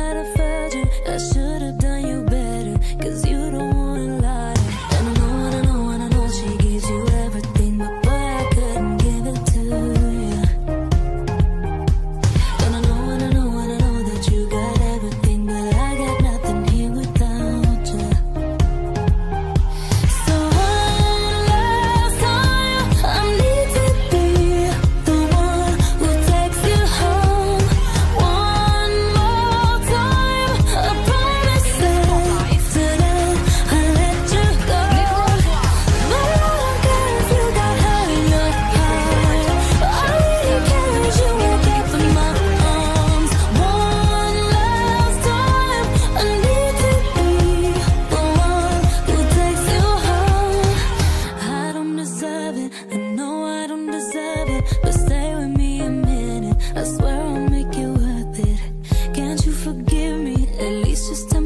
that I failed you. I should have done you better, 'cause you don't wanna lie. And I know, and I know, and I know she gives you everything, but boy, I couldn't give it to you. And I know, and I know, and I know that you got everything, but I got nothing here without you. So one last time, I need to be the one who takes you home. One more time, I promise that tonight I'll let you go. But I don't care if you got her in your heart. All I really care is you woke up in my arms. One last time, I need to be the one who takes you home. I don't deserve it, I know I don't deserve it, but stay with me a minute, I swear I'll make it worth it. Can't you forgive me? At least just tell